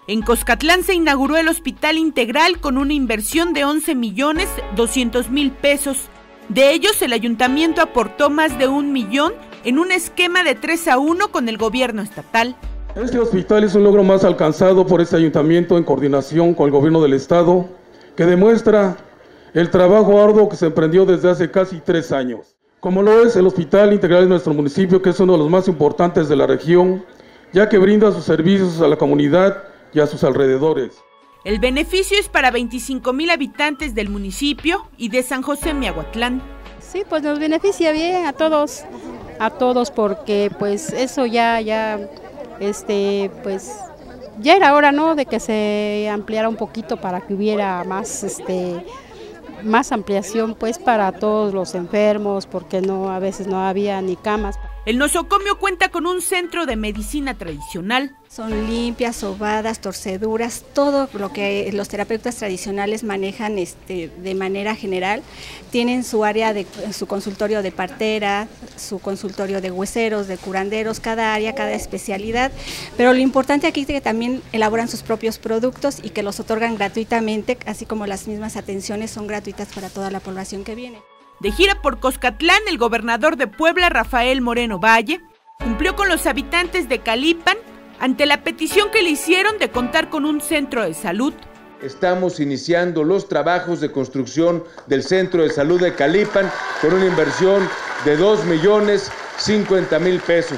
En Coscatlán se inauguró el Hospital Integral con una inversión de 11,200,000 pesos. De ellos, el ayuntamiento aportó más de 1 millón en un esquema de 3-1 con el gobierno estatal. Este hospital es un logro más alcanzado por este ayuntamiento en coordinación con el gobierno del estado, que demuestra el trabajo arduo que se emprendió desde hace casi 3 años. Como lo es el Hospital Integral de nuestro municipio, que es uno de los más importantes de la región, ya que brinda sus servicios a la comunidad y a sus alrededores. El beneficio es para 25,000 habitantes del municipio y de San José Miahuatlán. Sí, pues nos beneficia bien a todos porque pues eso ya era hora, ¿no?, de que se ampliara un poquito para que hubiera más ampliación pues para todos los enfermos, porque a veces no había ni camas. El nosocomio cuenta con un centro de medicina tradicional. Son limpias, sobadas, torceduras, todo lo que los terapeutas tradicionales manejan de manera general. Tienen su área su consultorio de partera, su consultorio de hueseros, de curanderos, cada área, cada especialidad. Pero lo importante aquí es que también elaboran sus propios productos y que los otorgan gratuitamente, así como las mismas atenciones son gratuitas para toda la población que viene. De gira por Coscatlán, el gobernador de Puebla, Rafael Moreno Valle, cumplió con los habitantes de Calipan ante la petición que le hicieron de contar con un centro de salud. Estamos iniciando los trabajos de construcción del centro de salud de Calipan con una inversión de 2,050,000 pesos.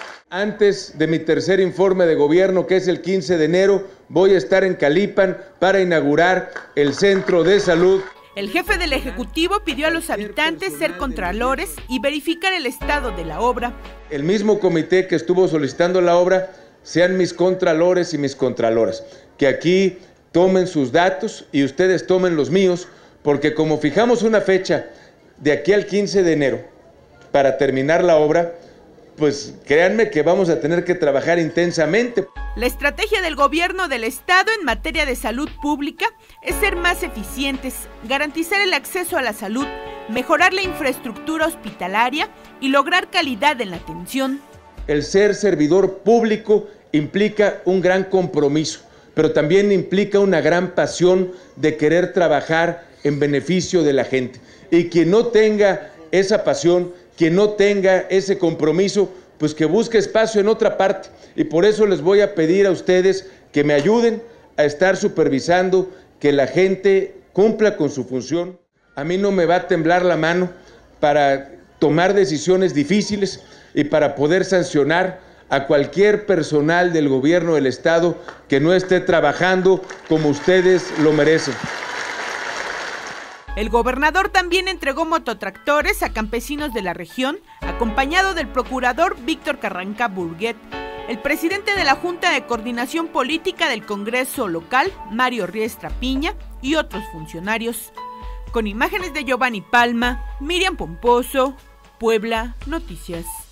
Antes de mi tercer informe de gobierno, que es el 15 de enero, voy a estar en Calipan para inaugurar el centro de salud. El jefe del Ejecutivo pidió a los habitantes ser contralores y verificar el estado de la obra. El mismo comité que estuvo solicitando la obra sean mis contralores y mis contraloras, que aquí tomen sus datos y ustedes tomen los míos, porque como fijamos una fecha de aquí al 15 de enero para terminar la obra, pues créanme que vamos a tener que trabajar intensamente. La estrategia del gobierno del estado en materia de salud pública es ser más eficientes, garantizar el acceso a la salud, mejorar la infraestructura hospitalaria y lograr calidad en la atención. El ser servidor público implica un gran compromiso, pero también implica una gran pasión de querer trabajar en beneficio de la gente. Y quien no tenga esa pasión, quien no tenga ese compromiso, pues que busque espacio en otra parte. Y por eso les voy a pedir a ustedes que me ayuden a estar supervisando que la gente cumpla con su función. A mí no me va a temblar la mano para tomar decisiones difíciles y para poder sancionar a cualquier personal del gobierno del estado que no esté trabajando como ustedes lo merecen. El gobernador también entregó mototractores a campesinos de la región, acompañado del procurador Víctor Carranca Burguet, el presidente de la Junta de Coordinación Política del Congreso Local, Mario Riestra Piña, y otros funcionarios. Con imágenes de Giovanni Palma, Miriam Pomposo, Puebla Noticias.